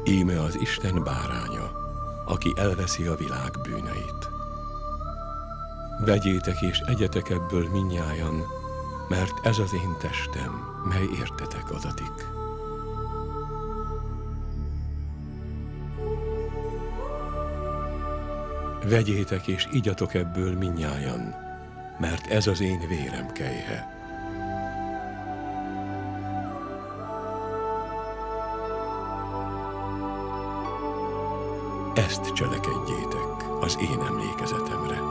Íme az Isten báránya, aki elveszi a világ bűneit. Vegyétek és egyetek ebből mindnyájan, mert ez az én testem, mely értetek adatik. Vegyétek és igyatok ebből mindnyájan, mert ez az én vérem kelyhe. Ezt cselekedjétek az én emlékezetemre.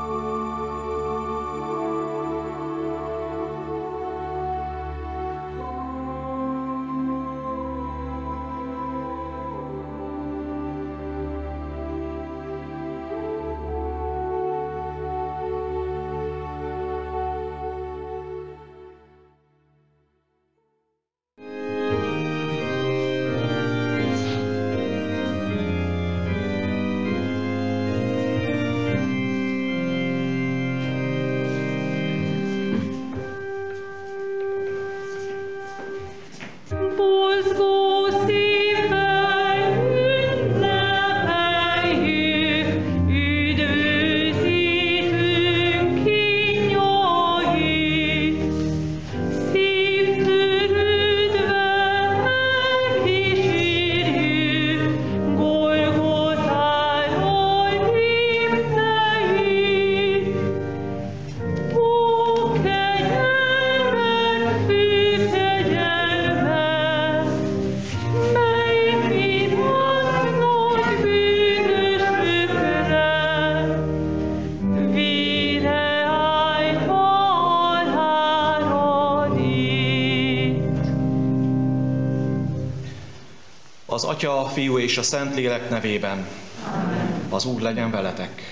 Az Atya, a Fiú és a Szentlélek nevében. Amen. Az Úr legyen veletek.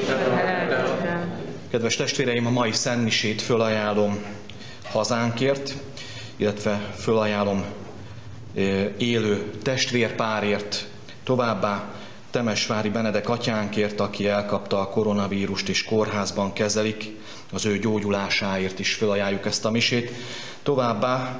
Kedves testvéreim, a mai szentmisét fölajánlom hazánkért, illetve fölajánlom élő testvérpárért, továbbá Temesvári Benedek atyánkért, aki elkapta a koronavírust és kórházban kezelik, az ő gyógyulásáért is fölajánljuk ezt a misét. Továbbá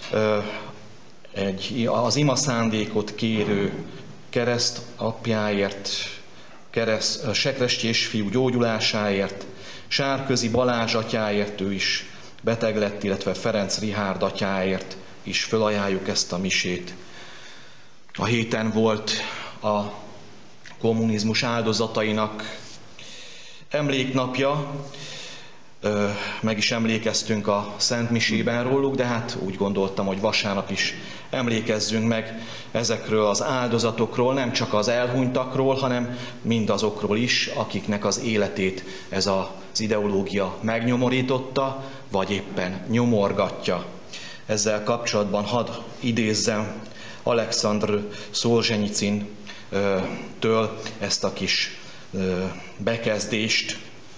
az ima szándékot kérő kereszt apjáért, Sekrestyi fiú gyógyulásáért, Sárközi Balázs atyáért, ő is beteg lett, illetve Ferenc Rihárd atyáért is fölajánljuk ezt a misét. A héten volt a kommunizmus áldozatainak emléknapja, meg is emlékeztünk a Szent Misében róluk, de hát úgy gondoltam, hogy vasárnap is emlékezzünk meg ezekről az áldozatokról, nem csak az elhunytakról, hanem mindazokról is, akiknek az életét ez az ideológia megnyomorította, vagy éppen nyomorgatja. Ezzel kapcsolatban hadd idézzem Alexandr Szolzsenyicintől ezt a kis bekezdést,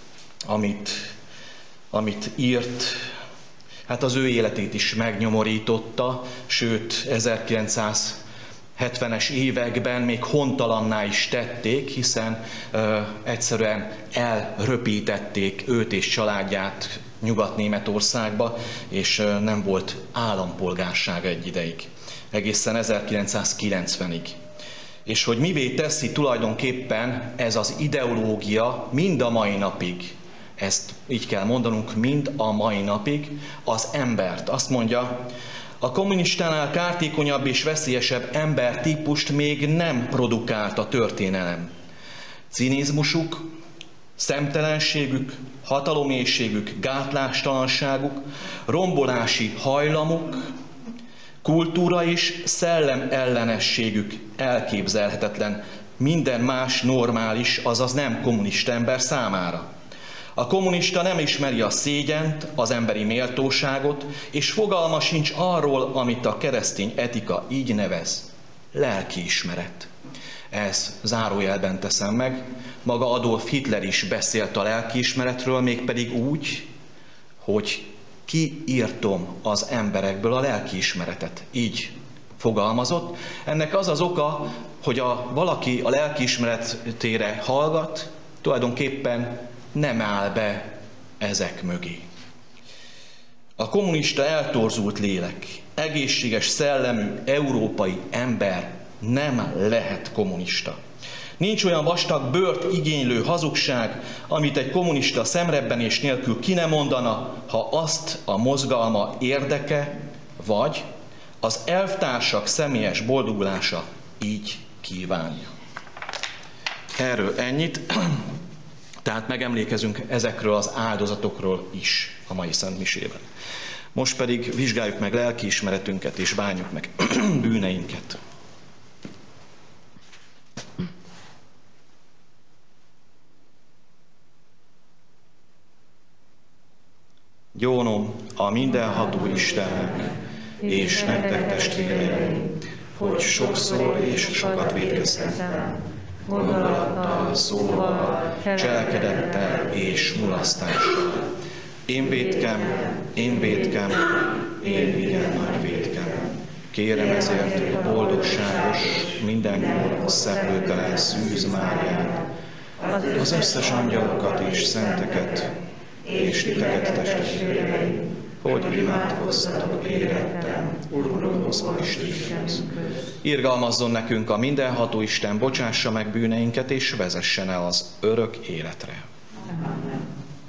amit írt. Hát az ő életét is megnyomorította, sőt 1970-es években még hontalanná is tették, hiszen egyszerűen elröpítették őt és családját Nyugat-Németországba, és nem volt állampolgársága egy ideig, egészen 1990-ig. És hogy mivé teszi tulajdonképpen ez az ideológia mind a mai napig, ezt így kell mondanunk, mind a mai napig, az embert. Azt mondja, a kommunistánál kártékonyabb és veszélyesebb embertípust még nem produkált a történelem. Cinizmusuk, szemtelenségük, hataloméhségük, gátlástalanságuk, rombolási hajlamuk, kultúra és szellem ellenességük elképzelhetetlen minden más normális, azaz nem kommunista ember számára. A kommunista nem ismeri a szégyent, az emberi méltóságot, és fogalma sincs arról, amit a keresztény etika így nevez, lelkiismeret. Ez zárójelben teszem meg, maga Adolf Hitler is beszélt a lelkiismeretről, mégpedig úgy, hogy kiírtom az emberekből a lelkiismeretet. Így fogalmazott. Ennek az az oka, hogy valaki a lelkiismeretére hallgat, tulajdonképpen nem áll be ezek mögé. A kommunista eltorzult lélek, egészséges szellemű európai ember nem lehet kommunista. Nincs olyan vastag bőrt igénylő hazugság, amit egy kommunista szemrebbenés nélkül ki nem mondana, ha azt a mozgalma érdeke, vagy az elvtársak személyes boldogulása így kívánja. Erről ennyit, tehát megemlékezünk ezekről az áldozatokról is a mai szentmisében. Most pedig vizsgáljuk meg lelkiismeretünket és bánjuk meg bűneinket. Gyónom a mindenható Istennek, és nektek testvéreim, hogy sokszor és sokat vétkeztem, gondolattal, szóval, cselekedettel és mulasztással. Én vétkem, én igen nagy vétkem. Kérem ezért boldogságos, mindenkor szeplőtelen Szűz Máriát, az összes angyalokat és szenteket, és titeket testvéreim, hogy imádkozzatok érettem, Urunkhoz, Istenhez. Irgalmazzon nekünk a mindenható Isten, bocsássa meg bűneinket, és vezessen el az örök életre. Amen.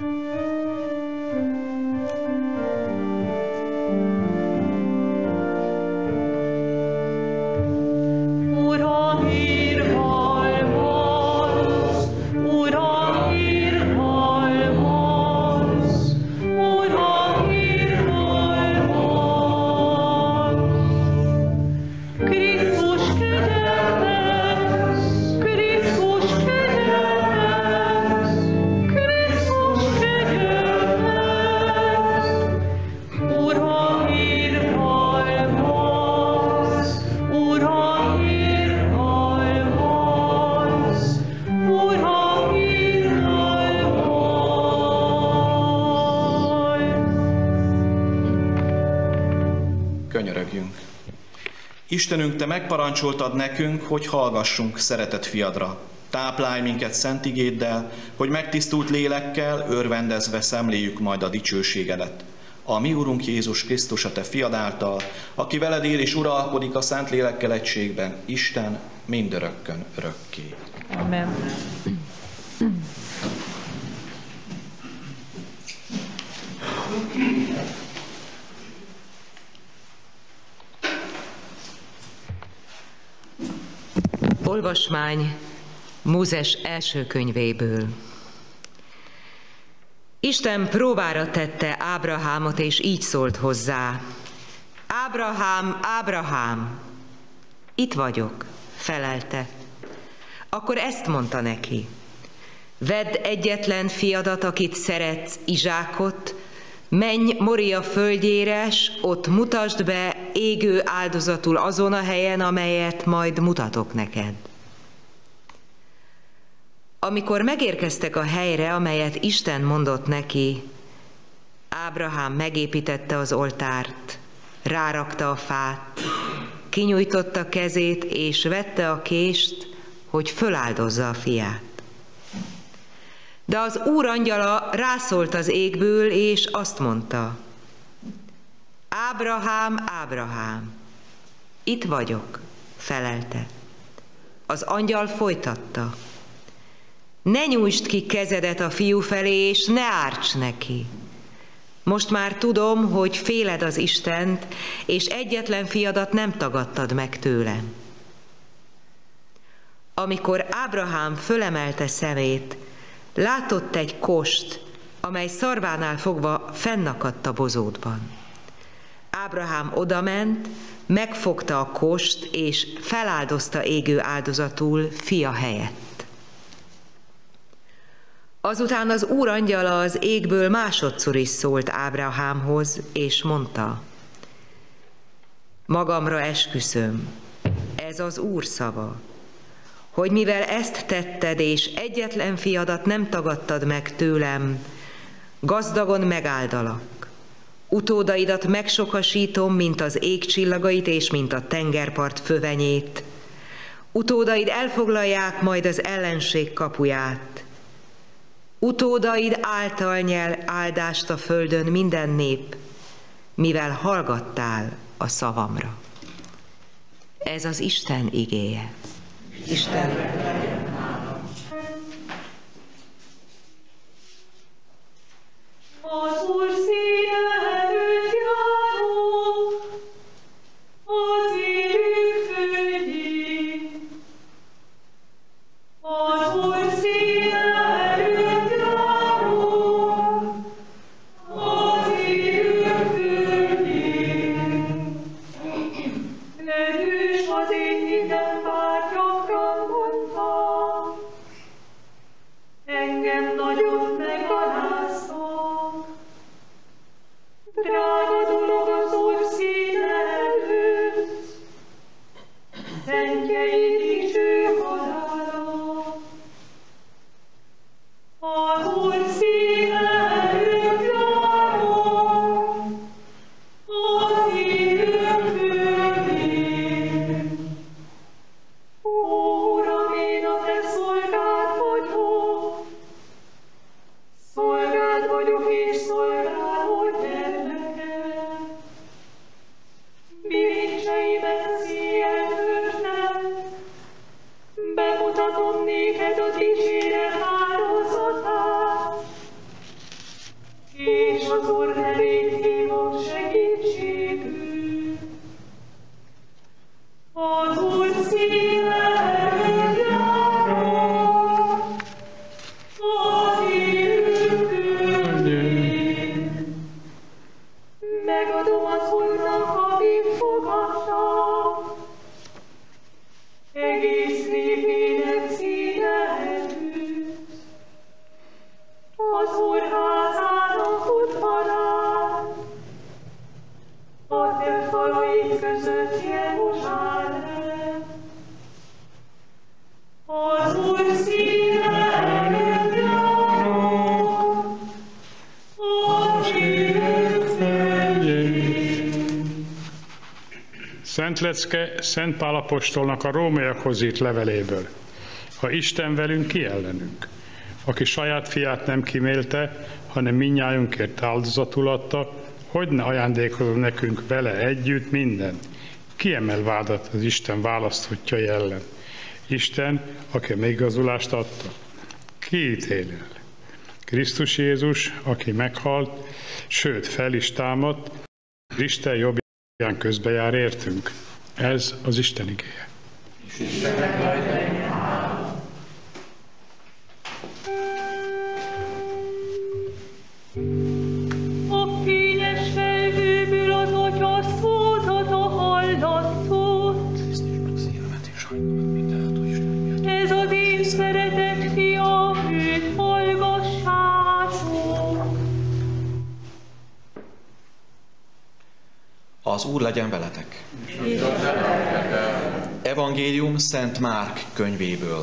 Istenünk, Te megparancsoltad nekünk, hogy hallgassunk szeretett fiadra. Táplálj minket szent igéddel, hogy megtisztult lélekkel örvendezve szemléljük majd a dicsőségedet. A mi Urunk Jézus Krisztus, a Te fiad által, aki veled él és uralkodik a szent lélekkel egységben, Isten mindörökkön örökké. Amen. Olvasmány Mózes első könyvéből. Isten próbára tette Ábrahámot, és így szólt hozzá. Ábrahám, Ábrahám! Itt vagyok, felelte. Akkor ezt mondta neki. Vedd egyetlen fiadat, akit szeretsz, Izsákot, menj Moria földjére, s ott mutasd be égő áldozatul azon a helyen, amelyet majd mutatok neked. Amikor megérkeztek a helyre, amelyet Isten mondott neki, Ábrahám megépítette az oltárt, rárakta a fát, kinyújtotta kezét, és vette a kést, hogy föláldozza a fiát. De az Úr angyala rászólt az égből, és azt mondta, Ábrahám, Ábrahám! Itt vagyok, felelte. Az angyal folytatta, ne nyújtsd ki kezedet a fiú felé, és ne árts neki. Most már tudom, hogy féled az Istent, és egyetlen fiadat nem tagadtad meg tőlem. Amikor Ábrahám fölemelte szemét, látott egy kost, amely szarvánál fogva fennakadt a bozótban. Ábrahám odament, megfogta a kost, és feláldozta égő áldozatul fia helyett. Azután az Úr angyala az égből másodszor is szólt Ábrahámhoz, és mondta, magamra esküszöm, ez az Úr szava, hogy mivel ezt tetted, és egyetlen fiadat nem tagadtad meg tőlem, gazdagon megáldalak. Utódaidat megsokasítom, mint az ég csillagait, és mint a tengerpart fövenyét. Utódaid elfoglalják majd az ellenség kapuját. Utódaid által nyel áldást a földön minden nép, mivel hallgattál a szavamra. Ez az Isten igéje. Isten. Az Úr színe előtt járó, az élők földjén. Az Úr színe előtt járó, az élők földjén. Erős az én hitem, bár gyakran mondtam, engem nagyon megaláztak. Drága dolog az Úr színe előtt, szentjei dicső halála. Az Úr színe előtt járok, az élők földjén. Uram, én a te szolgád vagyok, szolgád vagyok és szolgád vagy gyermekem. Bilincseimet szíjjel törtem, bemutatom néked a dicséret áldozatát, és az Úr nevét hívom segítségül. Az Úr színe előtt járok, az élők földjén. Megadom az Úrnak, amit fogadtam, egész népének színe előtt. Az Úr házának udvarán, a te falaid között Jeruzsálem. Az Úr színe előtt járok, az élők földjén. Szent lecke Szent Pál apostolnak a rómaiakhoz írt leveléből. Ha Isten velünk, ki ellenünk? Aki saját fiát nem kímélte, hanem mindnyájunkért áldozatul adta, hogy ne ajándékozza nekünk vele együtt minden? Ki emel vádat az Isten választottjai ellen? Isten, aki a megigazulást adta. Ki ítél el? Krisztus Jézus, aki meghalt, sőt fel is támadt, Isten jobbján közbejár értünk. Ez az Isten igéje. A fényes felhőből az Atya szózata hallatszott. Ez az én szeretett fiam, őt hallgassátok. Az Úr legyen veletek! Evangélium Szent Márk könyvéből.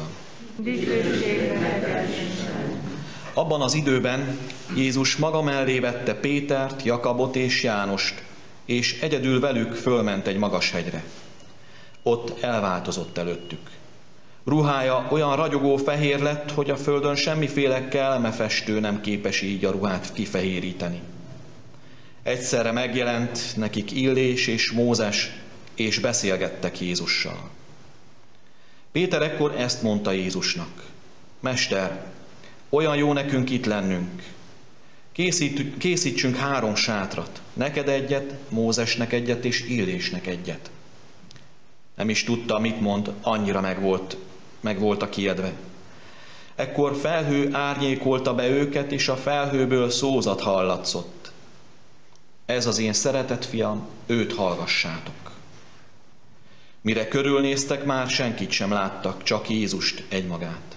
Abban az időben Jézus maga mellé vette Pétert, Jakabot és Jánost, és egyedül velük fölment egy magas hegyre. Ott elváltozott előttük. Ruhája olyan ragyogó fehér lett, hogy a földön semmiféle kelmefestő nem képes így a ruhát kifehéríteni. Egyszerre megjelent nekik Illés és Mózes, és beszélgettek Jézussal. Péter ekkor ezt mondta Jézusnak: Mester, olyan jó nekünk itt lennünk. Készítsünk 3 sátrat, neked egyet, Mózesnek egyet és Illésnek egyet. Nem is tudta, mit mond, annyira meg voltak ijedve. Ekkor felhő árnyékolta be őket, és a felhőből szózat hallatszott: Ez az én szeretett fiam, őt hallgassátok. Mire körülnéztek, már senkit sem láttak, csak Jézust egymagát.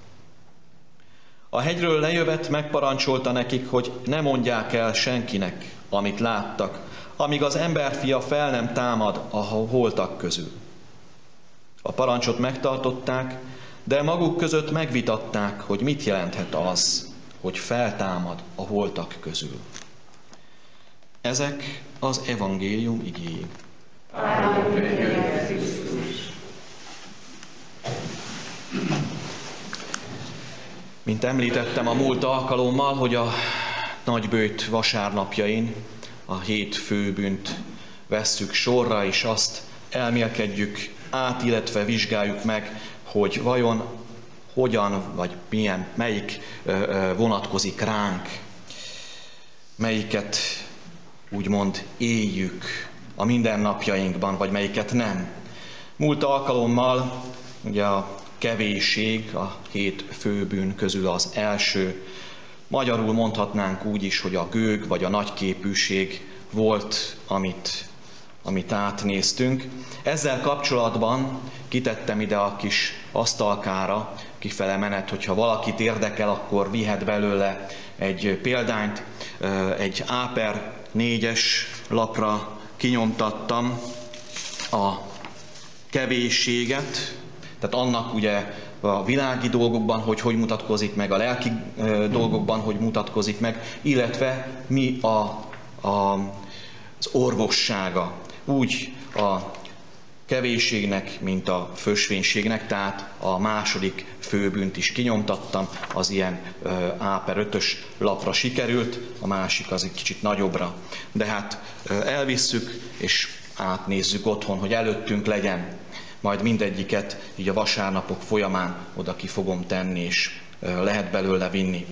A hegyről lejövet megparancsolta nekik, hogy ne mondják el senkinek, amit láttak, amíg az emberfia fel nem támad a holtak közül. A parancsot megtartották, de maguk között megvitatták, hogy mit jelenthet az, hogy feltámad a holtak közül. Ezek az evangélium igéi. Mint említettem a múlt alkalommal, hogy a nagybőjt vasárnapjain a 7 főbűnt vesszük sorra, és azt elmélkedjük át, illetve vizsgáljuk meg, hogy vajon hogyan, vagy melyik vonatkozik ránk, melyiket úgymond éljük a mindennapjainkban, vagy melyiket nem. Múlt alkalommal ugye a kevésség a 7 főbűn közül az első. Magyarul mondhatnánk úgy is, hogy a gőg vagy a nagyképűség volt, amit átnéztünk. Ezzel kapcsolatban kitettem ide a kis asztalkára, kifele menet, hogyha valakit érdekel, akkor vihet belőle egy példányt. Egy Áper 4-es lapra kinyomtattam a kevésséget, tehát annak ugye a világi dolgokban, hogy mutatkozik meg, a lelki dolgokban, hogy mutatkozik meg, illetve mi az orvossága. Úgy a kevésségnek, mint a fösvénységnek, tehát a második főbűnt is kinyomtattam, az ilyen Áper 5-ös lapra sikerült, a másik az egy kicsit nagyobbra. De hát elvisszük és átnézzük otthon, hogy előttünk legyen. Majd mindegyiket így a vasárnapok folyamán oda ki fogom tenni, és lehet belőle vinni.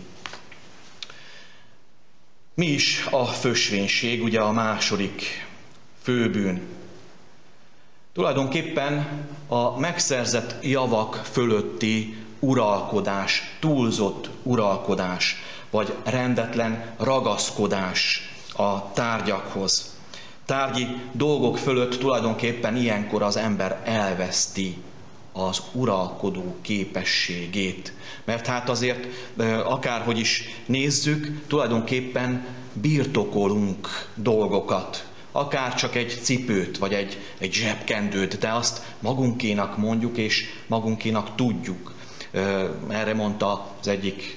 Mi is a fösvénység, ugye a második főbűn? Tulajdonképpen a megszerzett javak fölötti uralkodás, túlzott uralkodás, vagy rendetlen ragaszkodás a tárgyakhoz. Tárgyi dolgok fölött tulajdonképpen ilyenkor az ember elveszti az uralkodó képességét. Mert hát azért, akárhogy is nézzük, tulajdonképpen birtokolunk dolgokat. Akár csak egy cipőt, vagy egy zsebkendőt, de azt magunkénak mondjuk, és magunkénak tudjuk. Erre mondta az egyik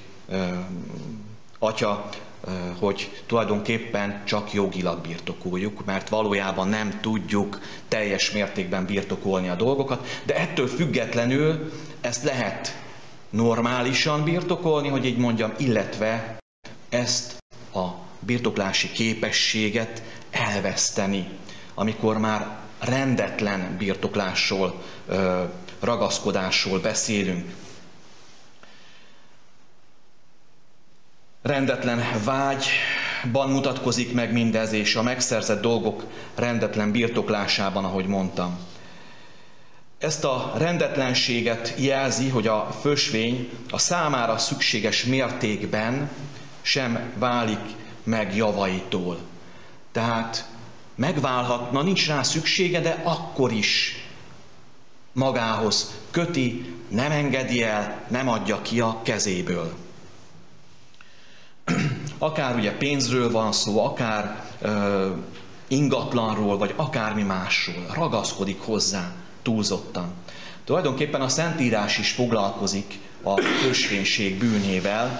atya, hogy tulajdonképpen csak jogilag birtokoljuk, mert valójában nem tudjuk teljes mértékben birtokolni a dolgokat, de ettől függetlenül ezt lehet normálisan birtokolni, hogy így mondjam, illetve ezt a birtoklási képességet elveszteni, amikor már rendetlen birtoklásról, ragaszkodásról beszélünk. Rendetlen vágyban mutatkozik meg mindez, és a megszerzett dolgok rendetlen birtoklásában, ahogy mondtam. Ezt a rendetlenséget jelzi, hogy a fösvény a számára szükséges mértékben sem válik meg javaitól. Tehát megválhatna, nincs rá szüksége, de akkor is magához köti, nem engedi el, nem adja ki a kezéből. Akár ugye pénzről van szó, akár ingatlanról, vagy akármi másról, ragaszkodik hozzá túlzottan. Tulajdonképpen a Szentírás is foglalkozik a fösvénység bűnével.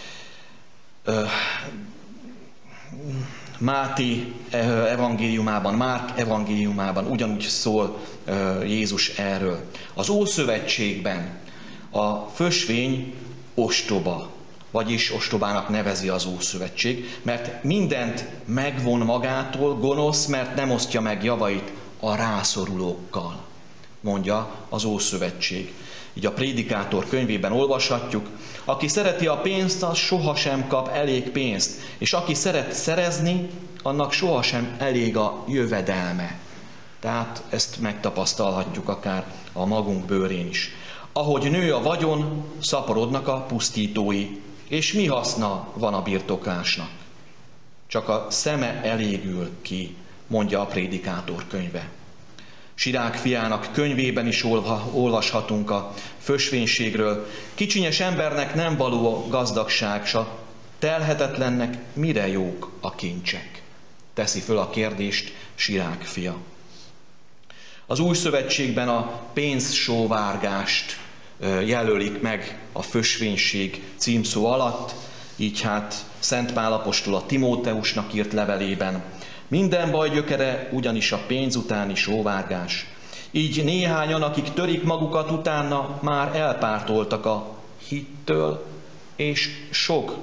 Máté evangéliumában, Márk evangéliumában ugyanúgy szól Jézus erről. Az Ószövetségben a fösvény ostoba, vagyis ostobának nevezi az Ószövetség, mert mindent megvon magától, gonosz, mert nem osztja meg javait a rászorulókkal, mondja az Ószövetség. Így a Prédikátor könyvében olvashatjuk, aki szereti a pénzt, az sohasem kap elég pénzt, és aki szeret szerezni, annak sohasem elég a jövedelme. Tehát ezt megtapasztalhatjuk akár a magunk bőrén is. Ahogy nő a vagyon, szaporodnak a pusztítói, és mi haszna van a birtoklásnak? Csak a szeme elégül ki, mondja a Prédikátor könyve. Sirák fiának könyvében is olvashatunk a fösvénységről. Kicsinyes embernek nem való a gazdagság, s a telhetetlennek mire jók a kincsek? Teszi föl a kérdést Sirák fia. Az Új Szövetségben a pénzsóvárgást jelölik meg a fösvénység címszó alatt, így hát Szent Pál apostol a Timóteusnak írt levelében. Minden baj gyökere ugyanis a pénz utáni sóvárgás. Így néhányan, akik törik magukat utána, már elpártoltak a hittől, és sok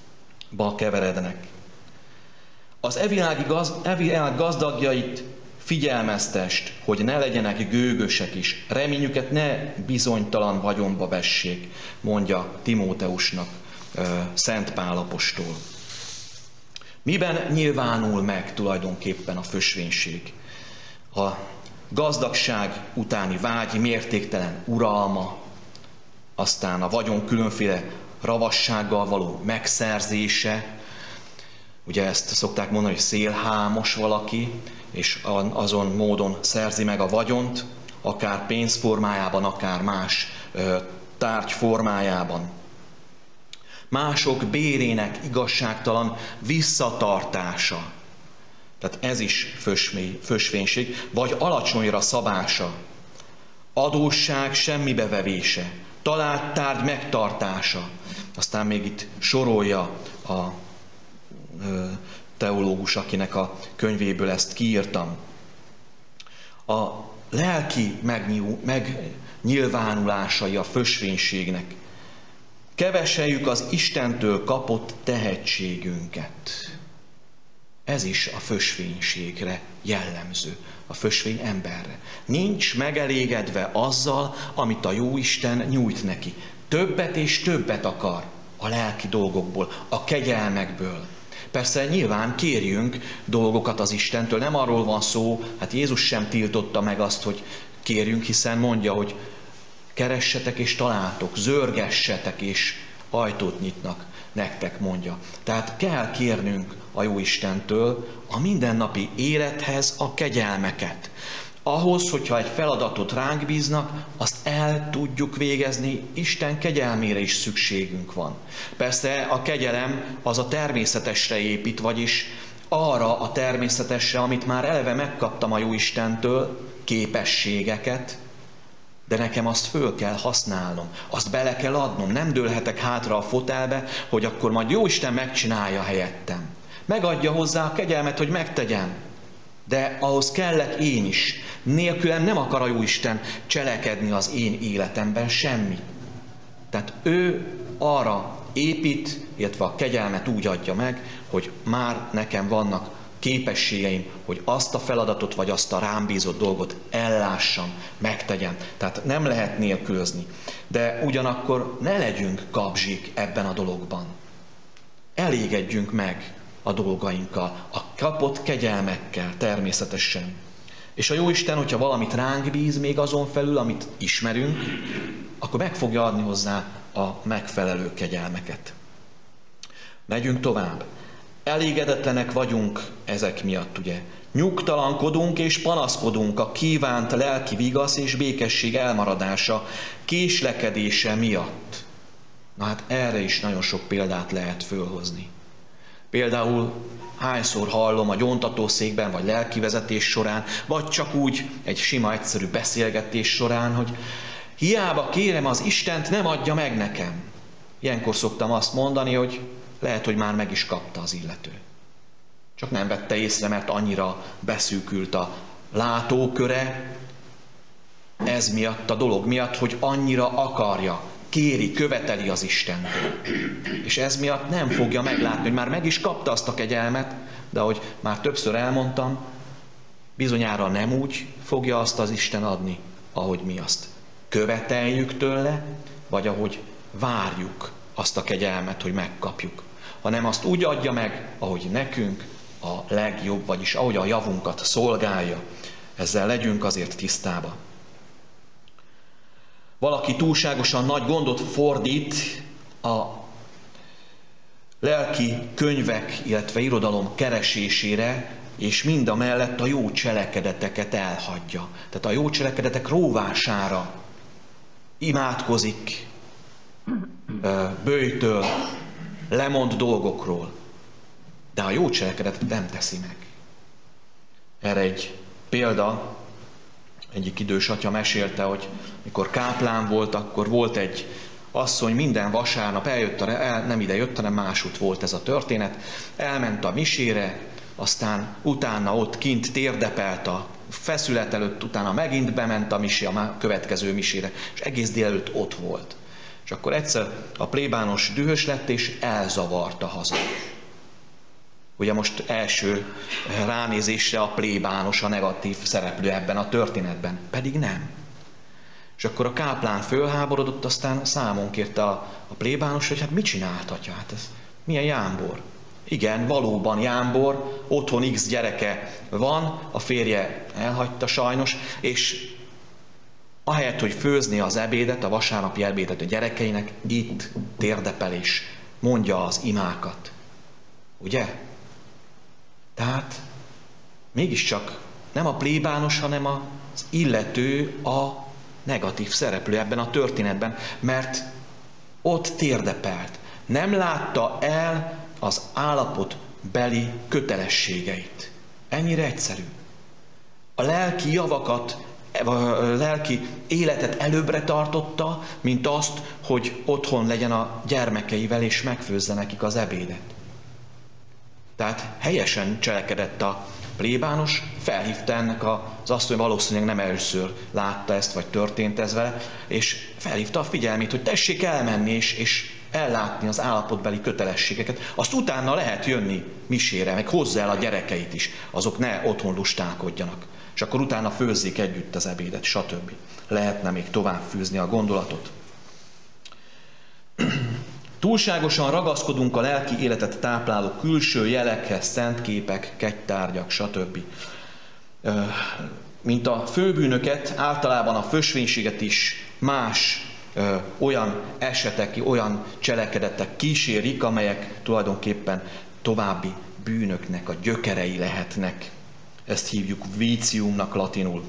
bajba keverednek. Az e világ gazdagjait figyelmeztest, hogy ne legyenek gőgösek is, reményüket ne bizonytalan vagyonba vessék, mondja Timóteusnak Szent Pál apostol. Miben nyilvánul meg tulajdonképpen a fösvénység? A gazdagság utáni vágy, mértéktelen uralma, aztán a vagyon különféle ravassággal való megszerzése. Ugye ezt szokták mondani, hogy szélhámos valaki, és azon módon szerzi meg a vagyont, akár pénz formájában, akár más tárgy formájában. Mások bérének igazságtalan visszatartása. Tehát ez is fösvénység, vagy alacsonyra szabása, adósság semmibe vevése, talált tárgy megtartása. Aztán még itt sorolja a teológus, akinek a könyvéből ezt kiírtam. A lelki megnyilvánulásai a fösvénységnek. Keveseljük az Istentől kapott tehetségünket. Ez is a fösvénységre jellemző, a fösvény emberre. Nincs megelégedve azzal, amit a Jóisten nyújt neki. Többet és többet akar a lelki dolgokból, a kegyelmekből. Persze nyilván kérjünk dolgokat az Istentől, nem arról van szó, hát Jézus sem tiltotta meg azt, hogy kérjünk, hiszen mondja, hogy keressetek és találtok, zörgessetek és ajtót nyitnak nektek, mondja. Tehát kell kérnünk a Jóistentől a mindennapi élethez a kegyelmeket. Ahhoz, hogyha egy feladatot ránk bíznak, azt el tudjuk végezni, Isten kegyelmére is szükségünk van. Persze a kegyelem az a természetesre épít, vagyis arra a természetesre, amit már eleve megkaptam a Jóistentől, képességeket, de nekem azt föl kell használnom, azt bele kell adnom, nem dőlhetek hátra a fotelbe, hogy akkor majd Jóisten megcsinálja helyettem. Megadja hozzá a kegyelmet, hogy megtegyem, de ahhoz kellek én is. Nélkülem nem akar a Jóisten cselekedni az én életemben semmi. Tehát ő arra épít, illetve a kegyelmet úgy adja meg, hogy már nekem vannak képességeim, hogy azt a feladatot, vagy azt a rám bízott dolgot ellássam, megtegyem. Tehát nem lehet nélkülözni. De ugyanakkor ne legyünk kapzsik ebben a dologban. Elégedjünk meg a dolgainkkal, a kapott kegyelmekkel természetesen. És a Jóisten, hogyha valamit ránk bíz még azon felül, amit ismerünk, akkor meg fogja adni hozzá a megfelelő kegyelmeket. Megyünk tovább. Elégedetlenek vagyunk ezek miatt, ugye. Nyugtalankodunk és panaszkodunk a kívánt lelki vigasz és békesség elmaradása, késlekedése miatt. Na hát erre is nagyon sok példát lehet fölhozni. Például hányszor hallom a gyóntatószékben, vagy lelkivezetés során, vagy csak úgy egy sima, egyszerű beszélgetés során, hogy hiába kérem az Istent, nem adja meg nekem. Ilyenkor szoktam azt mondani, hogy lehet, hogy már meg is kapta az illető. Csak nem vette észre, mert annyira beszűkült a látóköre, ez miatt, a dolog miatt, hogy annyira akarja, kéri, követeli az Istentől. És ez miatt nem fogja meglátni, hogy már meg is kapta azt a kegyelmet, de ahogy már többször elmondtam, bizonyára nem úgy fogja azt az Isten adni, ahogy mi azt követeljük tőle, vagy ahogy várjuk azt a kegyelmet, hogy megkapjuk. Hanem azt úgy adja meg, ahogy nekünk a legjobb, vagyis ahogy a javunkat szolgálja. Ezzel legyünk azért tisztába. Valaki túlságosan nagy gondot fordít a lelki könyvek, illetve irodalom keresésére, és mindamellett a jó cselekedeteket elhagyja. Tehát a jó cselekedetek róvására imádkozik, böjtöl, lemond dolgokról, de a jó cselekedetet nem teszi meg. Erre egy példa, egyik idős atya mesélte, hogy mikor káplán volt, akkor volt egy asszony, minden vasárnap nem ide jött, hanem másút volt ez a történet, elment a misére, aztán utána ott kint térdepelt a feszület előtt, utána megint bement a misé, a következő misére, és egész délelőtt ott volt. És akkor egyszer a plébános dühös lett, és elzavarta haza. Ugye most első ránézésre a plébános a negatív szereplő ebben a történetben, pedig nem. És akkor a káplán fölháborodott, aztán számon kérte a plébános, hogy hát mit csinált, atya, hát ez milyen jámbor. Igen, valóban jámbor, otthon X gyereke van, a férje elhagyta sajnos, és ahelyett, hogy főzni az ebédet, a vasárnapi ebédet a gyerekeinek, itt térdepel és mondja az imákat. Ugye? Tehát mégiscsak nem a plébános, hanem az illető a negatív szereplő ebben a történetben, mert ott térdepelt. Nem látta el az állapotbeli kötelességeit. Ennyire egyszerű. A lelki javakat, a lelki életet előbbre tartotta, mint azt, hogy otthon legyen a gyermekeivel és megfőzze nekik az ebédet. Tehát helyesen cselekedett a plébános, felhívta ennek az asszony, valószínűleg nem először látta ezt, vagy történt ez vele, és felhívta a figyelmét, hogy tessék elmenni és ellátni az állapotbeli kötelességeket. Azt utána lehet jönni misére, meg hozzá el a gyerekeit is, azok ne otthon lustálkodjanak. És akkor utána főzzék együtt az ebédet, stb. Lehetne még tovább fűzni a gondolatot. Túlságosan ragaszkodunk a lelki életet tápláló külső jelekhez, szentképek, kegytárgyak, stb. Mint a főbűnöket, általában a fösvénységet is más olyan esetek, olyan cselekedetek kísérik, amelyek tulajdonképpen további bűnöknek a gyökerei lehetnek. Ezt hívjuk víciumnak latinul.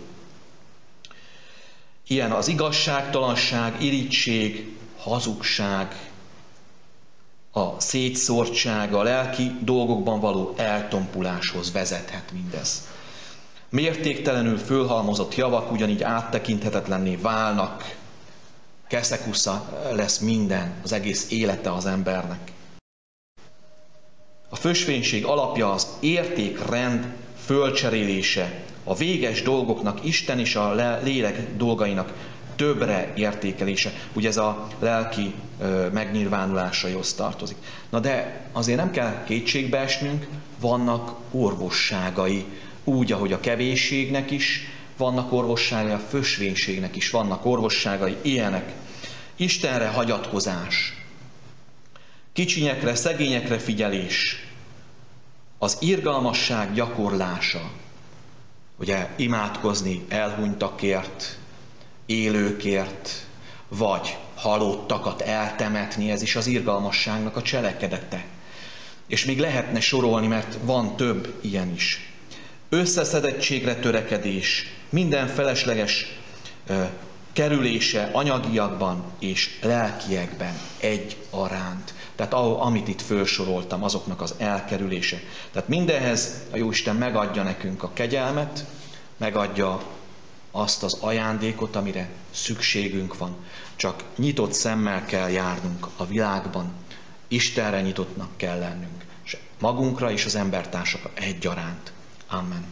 Ilyen az igazságtalanság, irigység, hazugság, a szétszórtság, a lelki dolgokban való eltompuláshoz vezethet mindez. Mértéktelenül fölhalmozott javak ugyanígy áttekinthetetlenné válnak, keszekusza lesz minden, az egész élete az embernek. A fösvénység alapja az értékrend fölcserélése, a véges dolgoknak Isten és a lélek dolgainak többre értékelése. Ugye ez a lelki megnyilvánulásaihoz tartozik. Na de azért nem kell kétségbe esnünk, vannak orvosságai. Úgy, ahogy a kevésségnek is vannak orvosságai, a fösvénységnek is vannak orvosságai, ilyenek. Istenre hagyatkozás, kicsinyekre, szegényekre figyelés, az irgalmasság gyakorlása, ugye imádkozni elhunytakért, élőkért, vagy halottakat eltemetni, ez is az irgalmasságnak a cselekedete. És még lehetne sorolni, mert van több ilyen is. Összeszedettségre törekedés, minden felesleges kerülése anyagiakban és lelkiekben egyaránt. Tehát amit itt felsoroltam, azoknak az elkerülése. Tehát mindenhez a Jóisten megadja nekünk a kegyelmet, megadja azt az ajándékot, amire szükségünk van. Csak nyitott szemmel kell járnunk a világban, Istenre nyitottnak kell lennünk, és magunkra és az embertársakra egyaránt. Amen.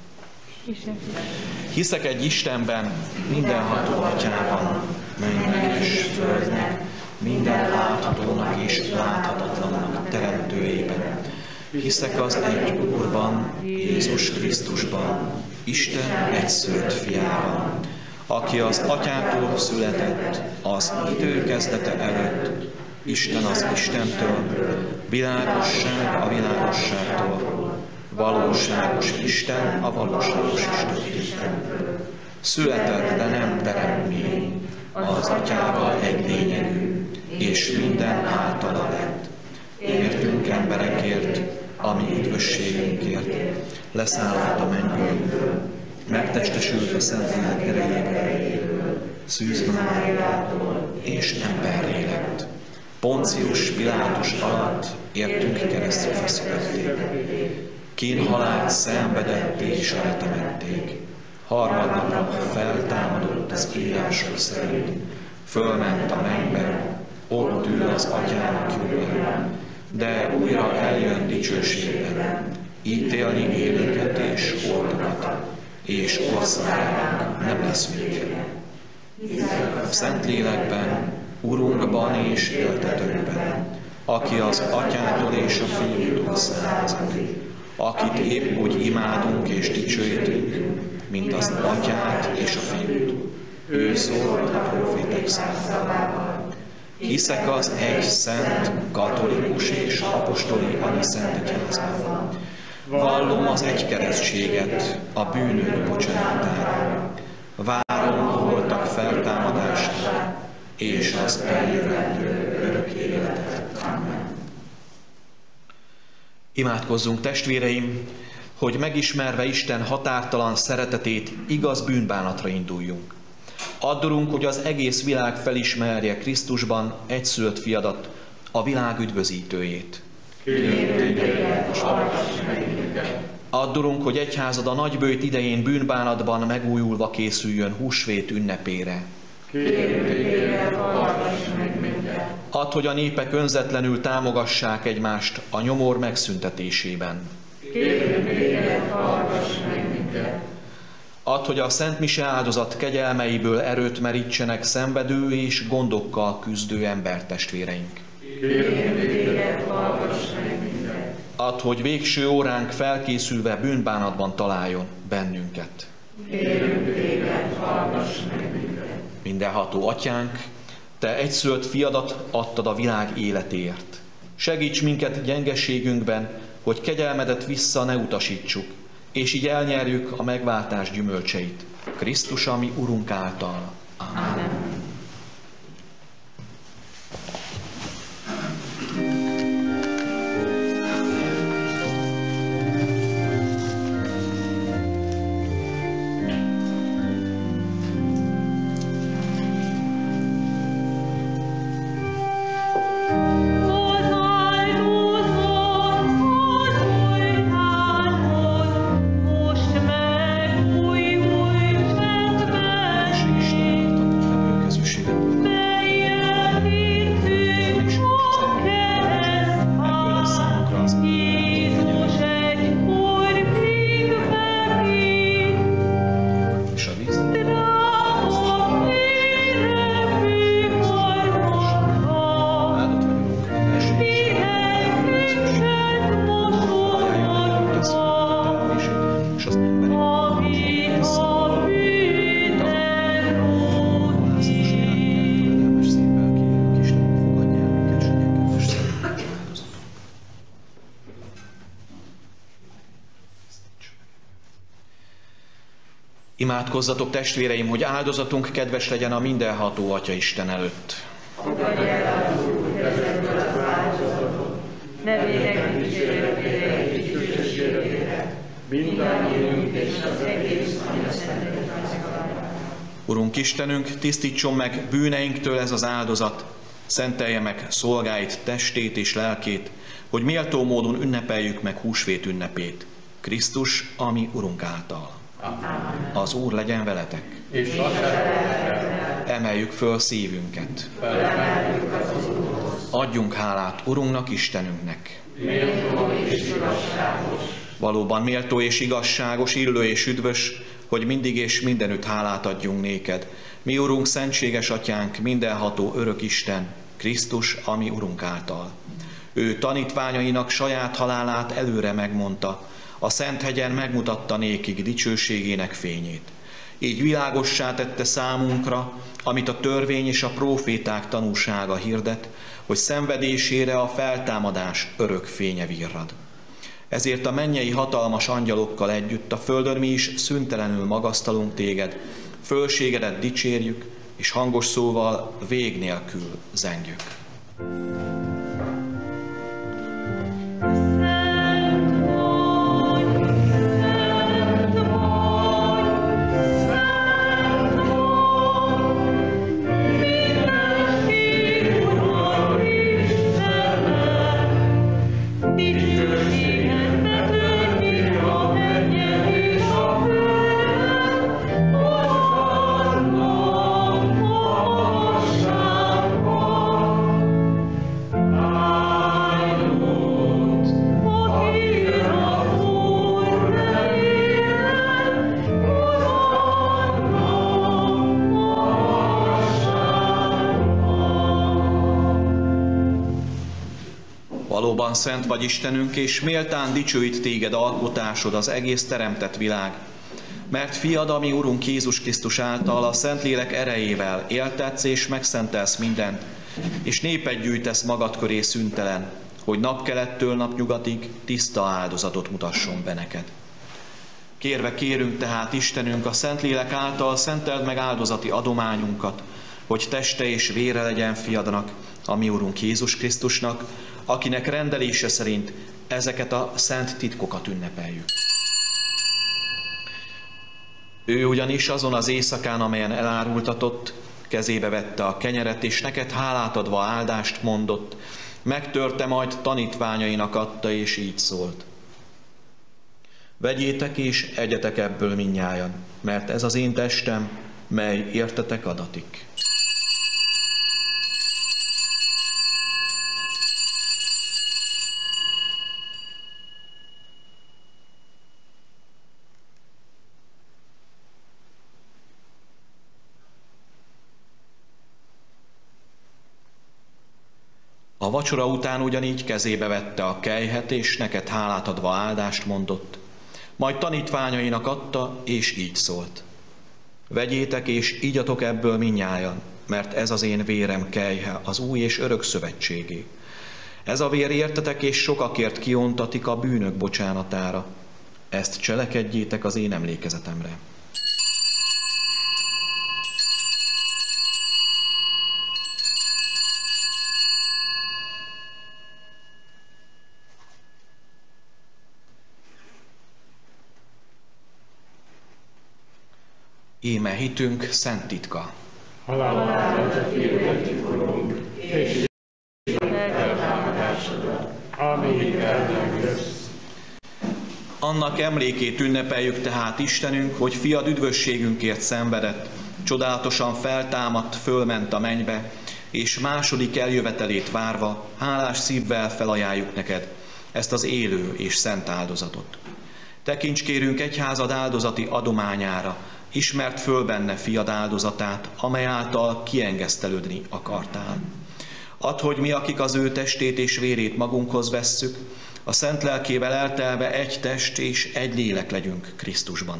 Hiszek egy Istenben, mindenható Atyában, mennek és földnek, minden láthatónak és láthatatlannak teremtőjében. Hiszek az egy Úrban, Jézus Krisztusban, Isten egyszülött fiában, aki az Atyától született, az idő kezdete előtt, Isten az Istentől, világosság a világosságtól, valóságos Isten a valóságos Istentől. Született, de nem teremtmény, az Atyával egy lényegű, és minden általa lett. Értünk emberekért, ami üdvösségünkért, leszállott a mennyből, megtestesült a Szentlélek erejéből, Szűz Máriától, és emberré lett. Poncius Pilátus alatt értünk keresztre feszítették. Kínhalált szenvedett és eltemették. Harmadnapra feltámadott az írások szerint, fölment a mennybe, ott ül az Atyának jobbján, de újra eljön dicsőségben, ítélni élőket és holtakat, és országának nem lesz vége. A Szentlélekben, Urunkban és éltetőkben, aki az Atyától és a Fiútól származik, akit épp úgy imádunk és dicsőítünk, mint az Atyát és a Fiút. Ő szólt a próféták szavával. Hiszek az egy szent, katolikus és apostoli szent egyházban. Vallom az egykeresztséget a bűnök bocsánatára. Várom a holtak feltámadását és az eljövendő örök életet. Amen. Imádkozzunk, testvéreim, hogy megismerve Isten határtalan szeretetét igaz bűnbánatra induljunk. Add, Urunk, hogy az egész világ felismerje Krisztusban egyszülött fiadat, a világ üdvözítőjét. Add, Urunk, hogy egyházad a nagybőjt idején bűnbánatban megújulva készüljön húsvét ünnepére. Add, hogy a népek önzetlenül támogassák egymást a nyomor megszüntetésében. Add, hogy a Szent Mise áldozat kegyelmeiből erőt merítsenek szenvedő és gondokkal küzdő embertestvéreink. Add, hogy végső óránk felkészülve bűnbánatban találjon bennünket. Mindenható Atyánk, Te egyszülött fiadat adtad a világ életéért. Segíts minket gyengeségünkben, hogy kegyelmedet vissza ne utasítsuk, és így elnyerjük a megváltás gyümölcseit. Krisztus, a mi Urunk által. Amen. Imádkozzatok, testvéreim, hogy áldozatunk kedves legyen a mindenható Atya Isten előtt. Fogadj el az Úr kezedből az áldozatot, ne védek dicsőségére és dicsőségére, mindannyiunk és az egész anyaszentet nagyszabályára. Urunk Istenünk, tisztítson meg bűneinktől ez az áldozat, szentelje meg szolgáit, testét és lelkét, hogy méltó módon ünnepeljük meg húsvét ünnepét. Krisztus, a mi Urunk által. Amen. Az Úr legyen veletek. És emeljük föl szívünket. Adjunk hálát Urunknak, Istenünknek. Méltó és igazságos. Valóban méltó és igazságos, illő és üdvös, hogy mindig és mindenütt hálát adjunk néked. Mi Urunk, szentséges Atyánk, mindenható örök Isten, Krisztus, a mi Urunk által. Ő tanítványainak saját halálát előre megmondta, a Szent hegyen megmutatta nékik dicsőségének fényét. Így világossá tette számunkra, amit a törvény és a próféták tanúsága hirdet, hogy szenvedésére a feltámadás örök fénye virrad. Ezért a mennyei hatalmas angyalokkal együtt a földön mi is szüntelenül magasztalunk téged, fölségedet dicsérjük, és hangos szóval vég nélkül zengjük. Valóban szent vagy Istenünk, és méltán dicsőít téged alkotásod, az egész teremtett világ. Mert fiad, ami Urunk Jézus Krisztus által a Szentlélek erejével éltetsz és megszentelsz mindent, és népet gyűjtesz magad köré szüntelen, hogy napkelettől napnyugatig tiszta áldozatot mutasson be neked. Kérve kérünk tehát Istenünk a Szentlélek által szenteld meg áldozati adományunkat, hogy teste és vére legyen fiadnak, a mi Urunk Jézus Krisztusnak, akinek rendelése szerint ezeket a szent titkokat ünnepeljük. Ő ugyanis azon az éjszakán, amelyen elárultatott, kezébe vette a kenyeret, és neked hálát adva áldást mondott, megtörte, majd tanítványainak adta, és így szólt. Vegyétek és egyetek ebből mindnyájan, mert ez az én testem, mely értetek adatik. A vacsora után ugyanígy kezébe vette a kelyhet, és neked hálát adva áldást mondott, majd tanítványainak adta, és így szólt. Vegyétek és igyatok ebből mindnyájan, mert ez az én vérem kelyhe, az új és örök szövetségé. Ez a vér értetek és sokakért kiontatik a bűnök bocsánatára. Ezt cselekedjétek az én emlékezetemre. Íme hitünk szent titka. Halálodat hirdetjük, Urunk, és feltámadásodat, amíg el nem jössz. Annak emlékét ünnepeljük tehát Istenünk, hogy fiad üdvösségünkért szenvedett, csodálatosan feltámadt, fölment a mennybe, és második eljövetelét várva, hálás szívvel felajánljuk neked ezt az élő és szent áldozatot. Tekints kérünk egyházad áldozati adományára, ismert föl benne fiad áldozatát, amely által kiengesztelődni akartál. Add, hogy mi, akik az ő testét és vérét magunkhoz vesszük, a szent lelkével eltelve egy test és egy lélek legyünk Krisztusban.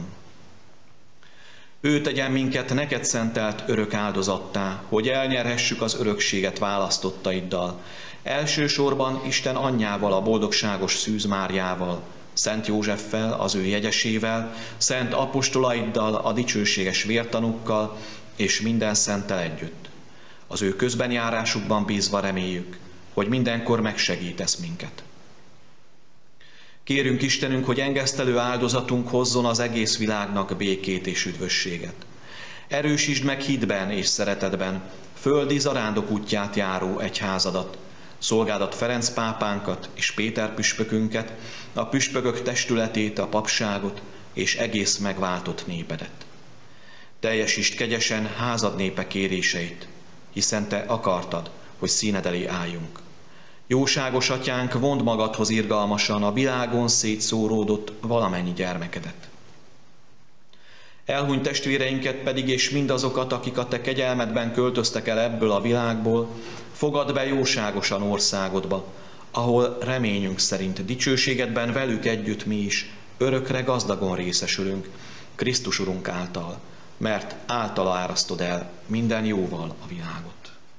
Ő tegyen minket neked szentelt örök áldozattá, hogy elnyerhessük az örökséget választottaiddal, elsősorban Isten anyjával, a boldogságos Szűz Máriával, Szent Józseffel, az ő jegyesével, szent apostolaiddal, a dicsőséges vértanúkkal és minden szenttel együtt. Az ő közbenjárásukban bízva reméljük, hogy mindenkor megsegítesz minket. Kérünk Istenünk, hogy engesztelő áldozatunk hozzon az egész világnak békét és üdvösséget. Erősítsd meg hitben és szeretetben földi zarándok útját járó egyházadat, szolgádat Ferenc pápánkat és Péter püspökünket, a püspökök testületét, a papságot és egész megváltott népedet. Teljesítsd kegyesen házad népe kéréseit, hiszen te akartad, hogy színed elé álljunk. Jóságos atyánk, vondd magadhoz irgalmasan a világon szétszóródott valamennyi gyermekedet. Elhunyt testvéreinket pedig, és mindazokat, akik a te kegyelmedben költöztek el ebből a világból, fogadd be jóságosan országodba, ahol reményünk szerint dicsőségedben velük együtt mi is örökre gazdagon részesülünk, Krisztus Urunk által, mert általa árasztod el minden jóval a világot.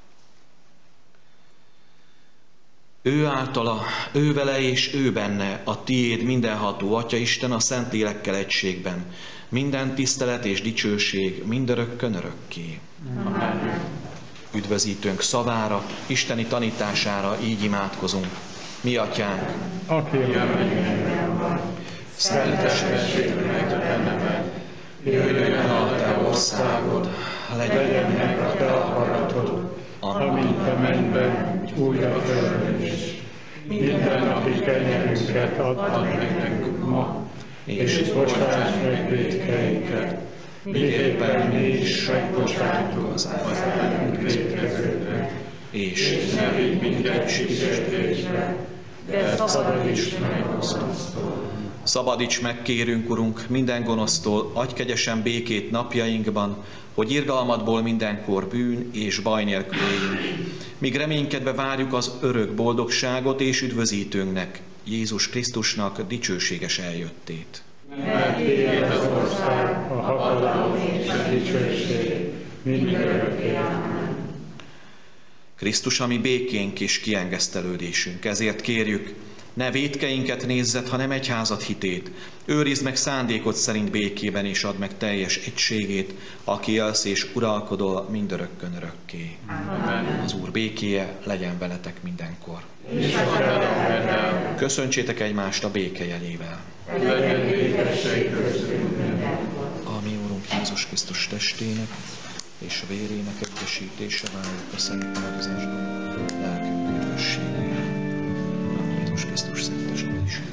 Ő általa, ő vele és ő benne, a tiéd mindenható Atya Isten a Szentlélekkel egységben, minden tisztelet és dicsőség mindörökkön örökké. Amen. Üdvözítőnk szavára, isteni tanítására így imádkozunk. Mi atyánk, Aki a Mennyben van, szentessék meg a te neved, jöjjön el a te országod, legyen meg a te akaratod, amint a mennyben, úgy a földön is. Minden napi kenyerünket add meg nekünk ma, és bocsáss meg vétkeinket, miképpen mi is megbocsátunk az ellenünk vétkezőknek, és ne vigy minket kísértésbe, de szabadíts meg a gonosztól, Szabadíts meg, kérünk, Urunk, minden gonosztól, adj kegyesen békét napjainkban, hogy irgalmadból mindenkor bűn és baj nélkül éljünk. Míg reménykedve várjuk az örök boldogságot és üdvözítőnknek, Jézus Krisztusnak dicsőséges eljöttét. Mert tiéd az ország, a hatalom és a dicsőség, mindörökké. Amen. Krisztus, ami békénk és kiengesztelődésünk, ezért kérjük, ne vétkeinket nézzed, hanem egyházad hitét. Őrizd meg szándékod szerint békében, és add meg teljes egységét, aki élsz és uralkodol mindörökkön örökké. Amen. Az Úr békéje legyen veletek mindenkor. És Köszöntsétek egymást a béke jelével. legyen békesség köztünk mindenkor. A mi Úrunk Jézus Krisztus testének és vérének egyesítése válik a szent áldozásban, lelkünk üdvösségére. A Jézus Krisztus szent testét is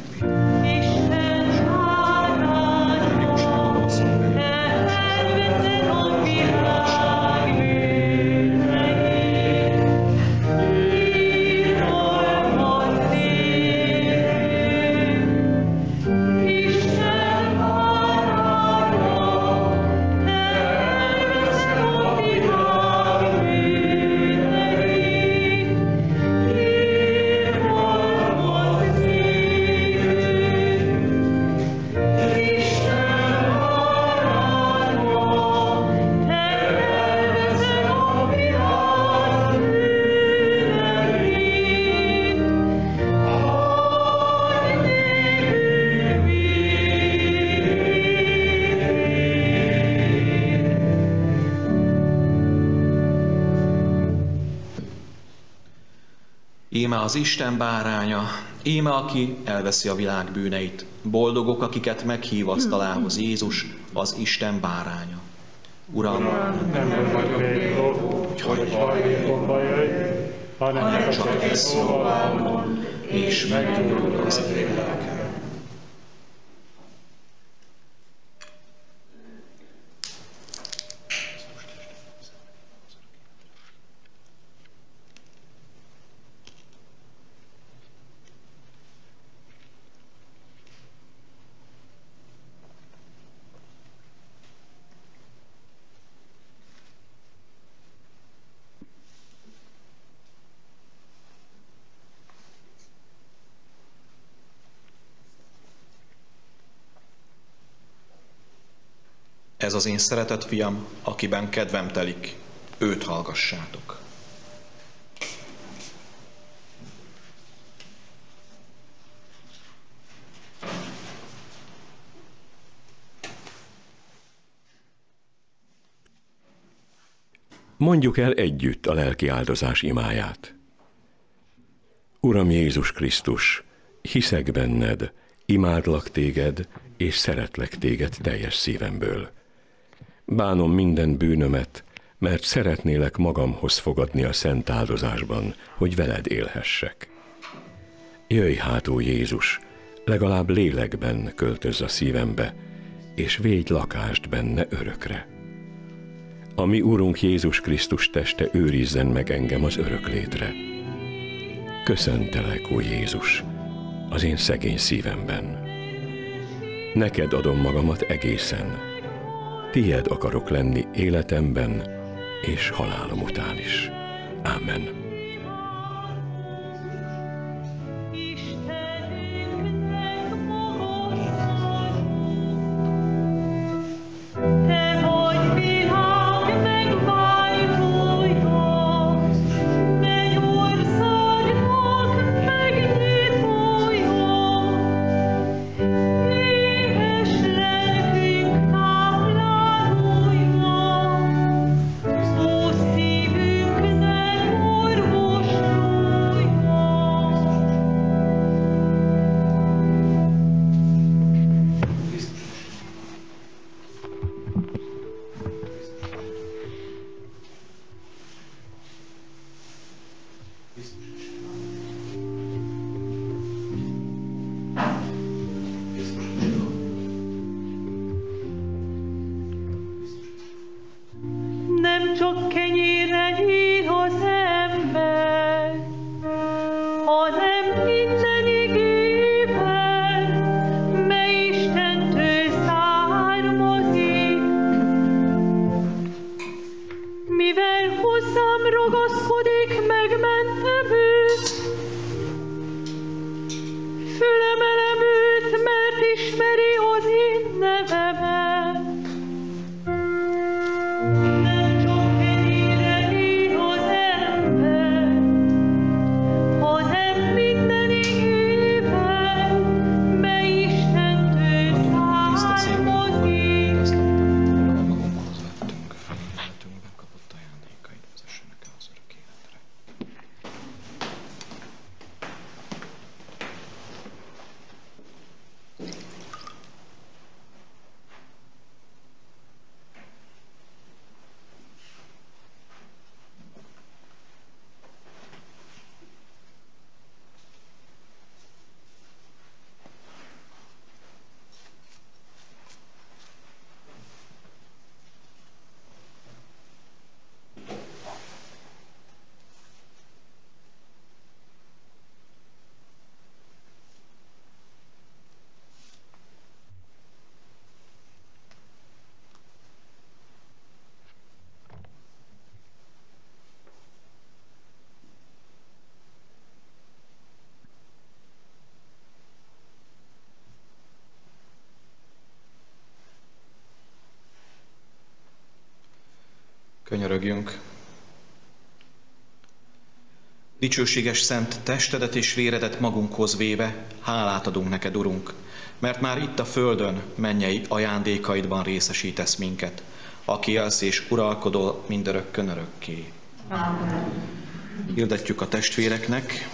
Íme az Isten báránya, íme aki elveszi a világ bűneit. Boldogok, akiket meghív asztalához Jézus, az Isten báránya. Uram, Nem vagyok méltó, hogy hajlékomba jöjj, hanem csak egy szóval mond, és meggyógyul az én lelkem. Ez az én szeretett fiam, akiben kedvem telik, őt hallgassátok. Mondjuk el együtt a lelki áldozás imáját. Uram Jézus Krisztus, hiszek benned, imádlak téged, és szeretlek téged teljes szívemből. Bánom minden bűnömet, mert szeretnélek magamhoz fogadni a szent áldozásban, hogy veled élhessek. Jöjj hát, ó Jézus, legalább lélekben költözz a szívembe, és védj lakást benne örökre. A mi Úrunk Jézus Krisztus teste őrizzen meg engem az öröklétre. Köszöntelek, ó Jézus, az én szegény szívemben. Neked adom magamat egészen. Tied akarok lenni életemben és halálom után is. Ámen. Nem csak kenyérre ír az ember, hanem minden igével, mely Könyörögjünk. Dicsőséges szent testedet és véredet magunkhoz véve, hálát adunk neked, Urunk, mert már itt a földön mennyei ajándékaidban részesítesz minket, aki élsz és uralkodol mindörökkön örökké. Amen. Hirdetjük a testvéreknek.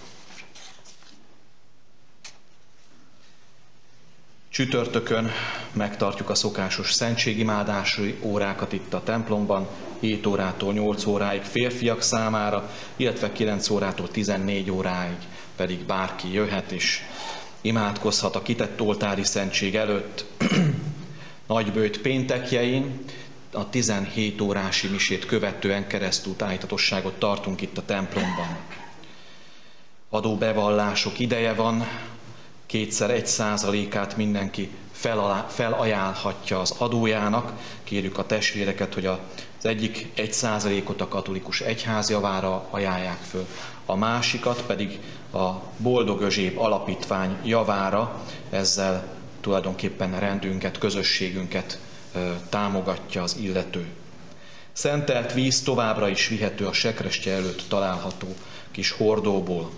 Csütörtökön megtartjuk a szokásos szentségimádási órákat itt a templomban, 7 órától 8 óráig férfiak számára, illetve 9 órától 14 óráig pedig bárki jöhet és imádkozhat a kitett oltári szentség előtt. Nagyböjt péntekjein a 17 órási misét követően keresztútállítatosságot tartunk itt a templomban. Adóbevallások ideje van, 2x1%-át mindenki felajánlhatja az adójának. Kérjük a testvéreket, hogy az egyik 1%-ot a katolikus egyház javára ajánlják föl, a másikat pedig a Boldog Özséb Alapítvány javára, ezzel tulajdonképpen rendünket, közösségünket támogatja az illető. Szentelt víz továbbra is vihető a sekrestye előtt található kis hordóból.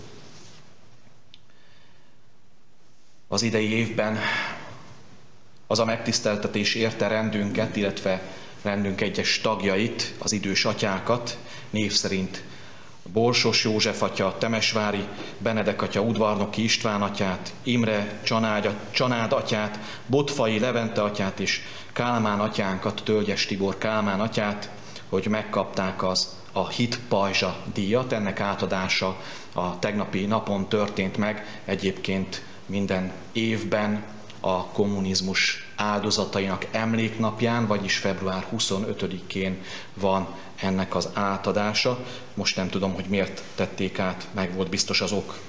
Az idei évben az a megtiszteltetés érte rendünket, illetve rendünk egyes tagjait, az idős atyákat, név szerint Borsos József atya, Temesvári Benedek atya, Udvarnoki István atyát, Imre Csanád atyát, Botfai Levente atyát és Kálmán atyánkat, Tölgyes Tibor Kálmán atyát, hogy megkapták a Hit Pajzsa díjat. Ennek átadása a tegnapi napon történt meg, egyébként minden évben a kommunizmus áldozatainak emléknapján, vagyis február 25-én van ennek az átadása. Most nem tudom, hogy miért tették át, meg volt biztos az ok.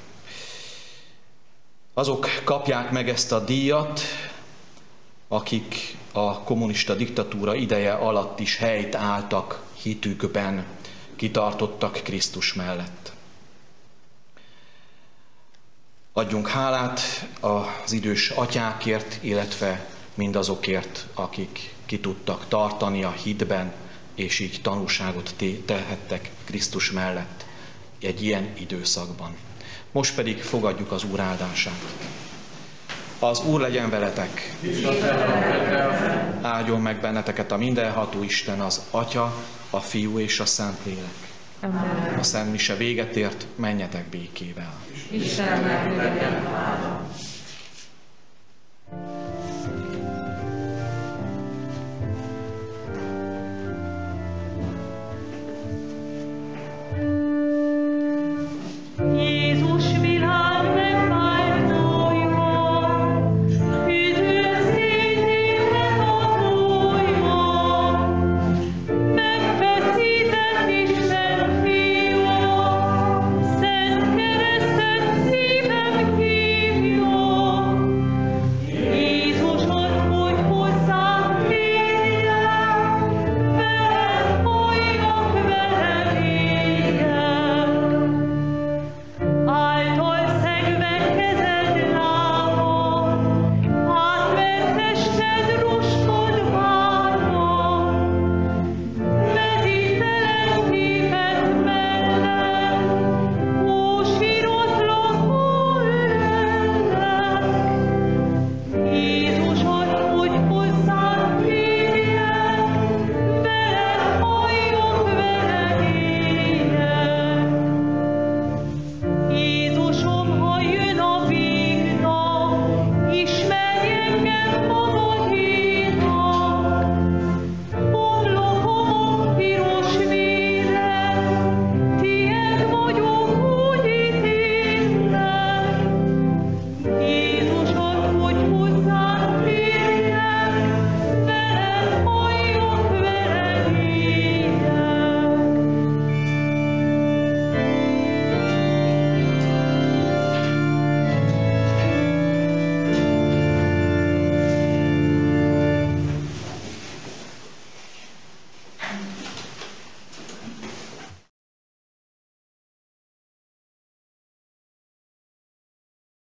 Azok kapják meg ezt a díjat, akik a kommunista diktatúra ideje alatt is helyt álltak hitükben, kitartottak Krisztus mellett. Adjunk hálát az idős atyákért, illetve mindazokért, akik ki tudtak tartani a hitben, és így tanúságot tehettek Krisztus mellett egy ilyen időszakban. Most pedig fogadjuk az Úr áldását. Az Úr legyen veletek! Áldjon meg benneteket a mindenható Isten, az Atya, a Fiú és a Szentlélek. A Szent Mise véget ért, menjetek békével. Istennek legyen hála.